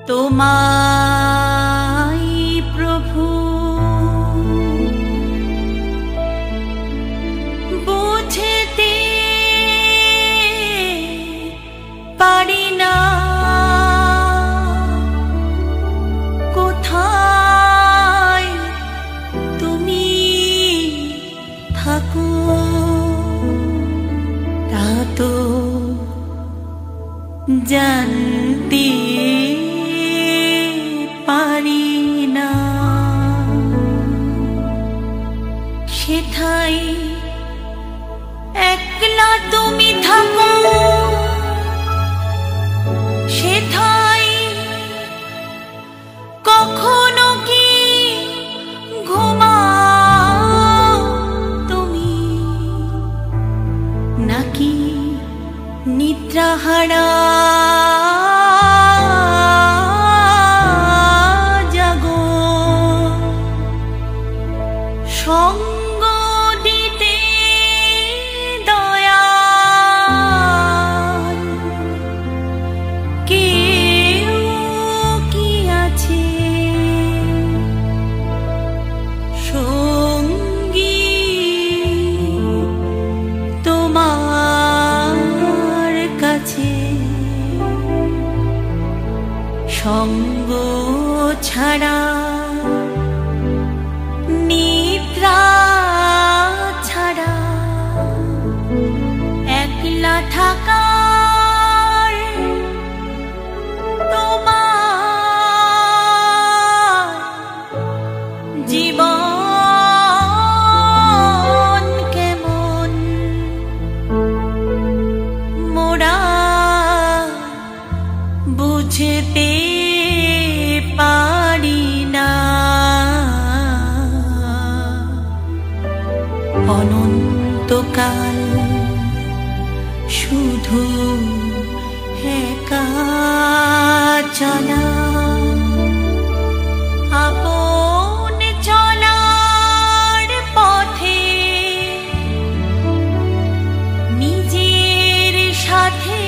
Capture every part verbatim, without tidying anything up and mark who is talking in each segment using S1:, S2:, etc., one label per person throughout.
S1: তোমায় প্রভু বুঝতে পারি না, কোথায় তুমি থাকো তা তো জানতে পারি না। সেথায় একলা তুমি থাকো, সেথায় কখনো কি ঘুমাও তুমি, নাকি নিদ্রাহারা জাগো? সঙ্গ দিতে দয়াল কেউ কি আছে? সঙ্গী তোমার কাছে সঙ্গ ছাড়া, নিদ্রা ছাড়া, একলা থাকার তোমার জীবন কেমন মোরা বুঝতে পারি না। অনন্তকাল শুধু একা চলা, আপন চলার পথে নিজের সাথে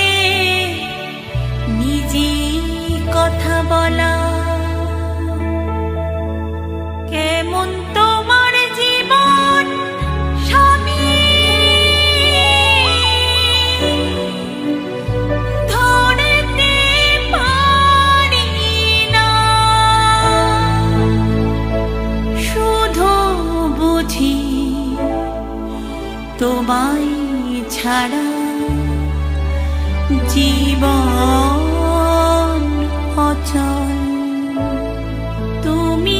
S1: নিজে কথা বলা। কেমন তোমার জীবন স্বামী, ধরতে পারি না। শুধু বুঝি তোমায় ছাড়া জীবন অচল। তুমি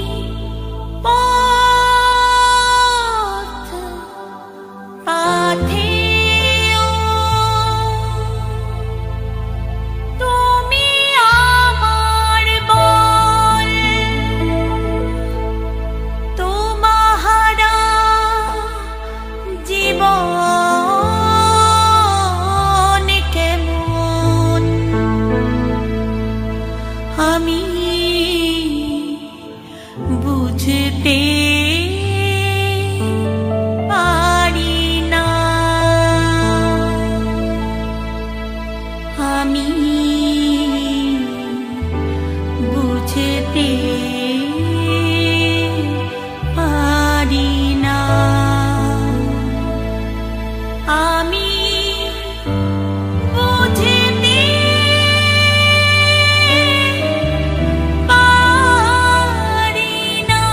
S1: পথ পাথেয়, তুমি আমার বল, তোমাহারা জীবন কেমন আমি বুঝতে পারি না। আমি বুঝতে পারি না। আমি বুঝতে পারি না।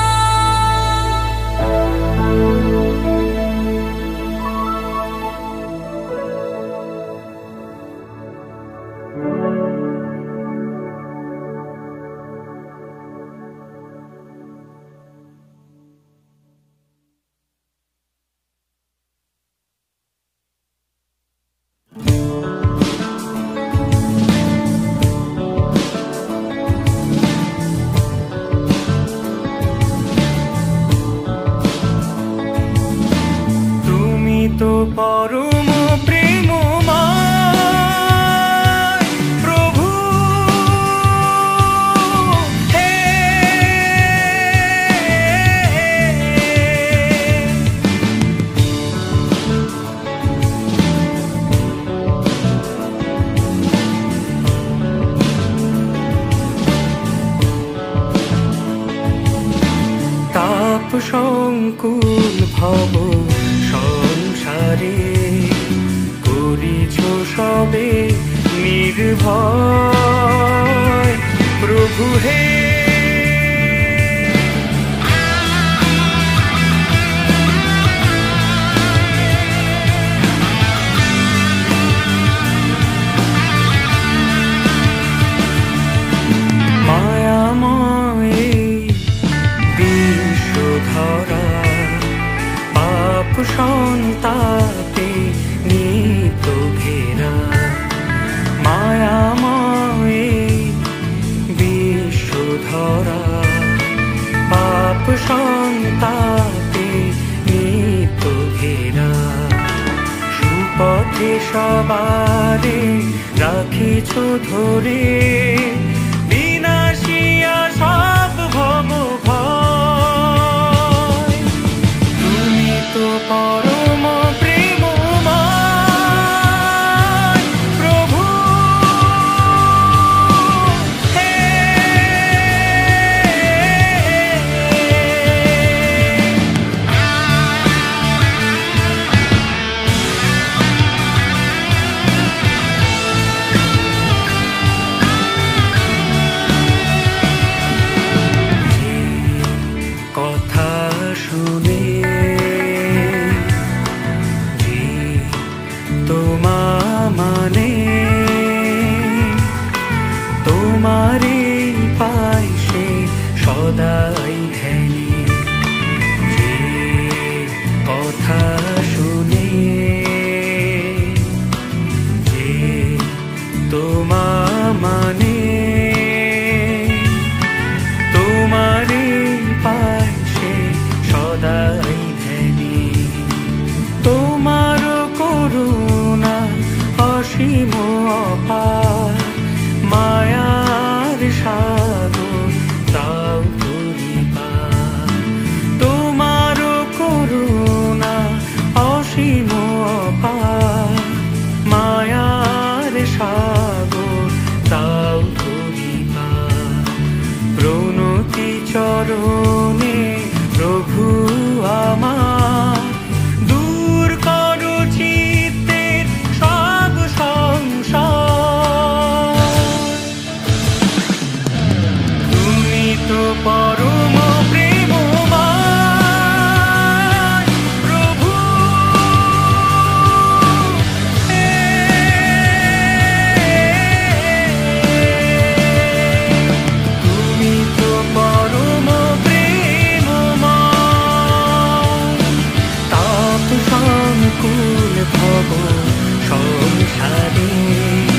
S2: তুমি তো পরম প্রেমময় প্রভু, হে সংকুল ভব সংসারে করিছ সবে নির্ভয় প্রভু হে। মায়াময় বিশ্বধরা পাপ সন্তাপে নিত ঘেরা, মায়াময় বিশ্বধরা পাপ সন্তাপে নিত ঘেরা। সুপথে সবারে রাখিছ ধরে বিনাশিয়া সব ভব ভয়। তুমি তো পরম প্রেমময় প্রভু হে। কথা শুনে যে তোমা মানে তোমারে পাই সে সদাই ধ্যানে। যে কথা শুনে যে তোমা মানে তোমারে পাই সে সদাই ধ্যানে। তোমার করুণা অসীম অপার, মায়ার সাগর তাও পরিপার। তোমার করুণা অসীম অপার, মায়ার সাগর তাও পরিপার। প্রণতি চরণে প্রভু আমার দূর করো চিত্তের সব সংশয়। তুমি তো পরম প্রেমময় প্রভু হে। তুমি তো পরম প্রেমময় তাপ সংকুল ভব সংসারে